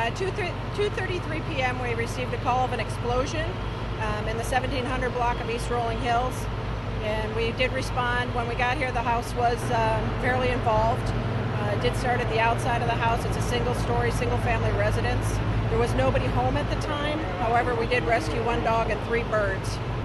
2:33 p.m. we received a call of an explosion in the 1700 block of East Rolling Hills, and we did respond. When we got here, the house was fairly involved. It did start at the outside of the house. It's a single-story, single-family residence. There was nobody home at the time. However, we did rescue one dog and 3 birds.